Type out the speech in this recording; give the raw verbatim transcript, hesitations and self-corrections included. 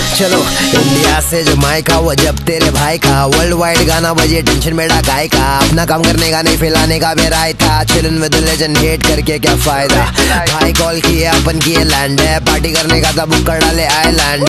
चलो इंडिया से जो माइक वो जब तेरे भाई का वर्ल्ड वाइड गाना बजे टेंशन बेड़ा काय का। अपना काम करने का नहीं फैलाने का बेराय था। चिलन विद लेजेंड हेट करके क्या फायदा। भाई कॉल किए अपन किए लैंड है। पार्टी करने का था बुक कर डाले आइलैंड।